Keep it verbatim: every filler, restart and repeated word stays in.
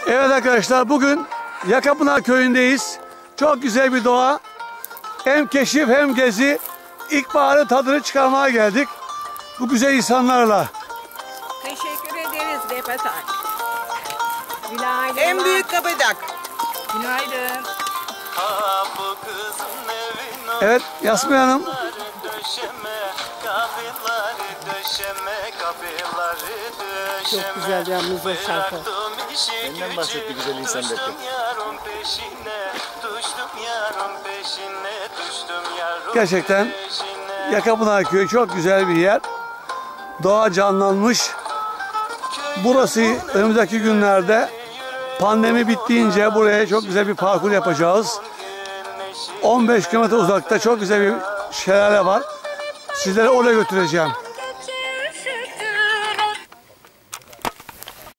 Evet arkadaşlar, bugün Yakapınar köyündeyiz. Çok güzel bir doğa. Hem keşif hem gezi. İlkbaharın tadını çıkarmaya geldik. Bu güzel insanlarla. Teşekkür ederiz Repetak. Günaydın. En büyük kabadak. Günaydın. Evet Yasmin Hanım. Çok güzel yalnız o şarkı. Benden bahsetti güzel insan derken. Gerçekten Yakapınar köyü çok güzel bir yer. Doğa canlanmış. Burası önümüzdeki günlerde pandemi bittiğince buraya çok güzel bir parkur yapacağız. on beş kilometre uzakta çok güzel bir şelale var. Sizleri oraya götüreceğim.